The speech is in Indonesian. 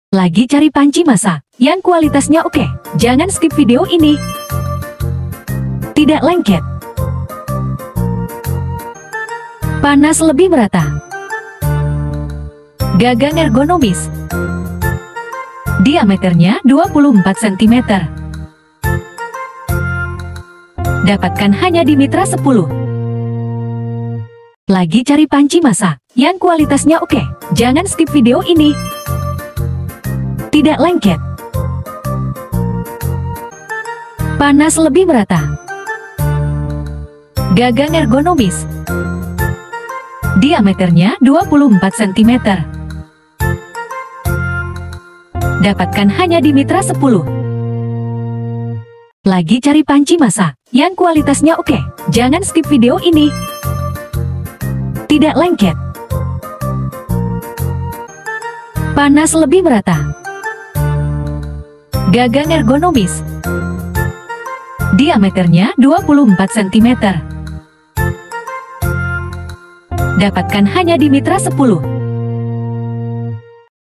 Lagi cari panci masak yang kualitasnya oke? Jangan skip video ini. Tidak lengket. Panas lebih merata. Gagang ergonomis. Diameternya 24 cm. Dapatkan hanya di Mitra 10. Lagi cari panci masak yang kualitasnya oke? Jangan skip video ini. Tidak lengket. Panas lebih merata. Gagang ergonomis. Diameternya 24 cm. Dapatkan hanya di Mitra 10. Lagi cari panci masak yang kualitasnya oke? Jangan skip video ini. Tidak lengket. Panas lebih merata. Gagang ergonomis. Diameternya 24 cm. Dapatkan hanya di Mitra 10.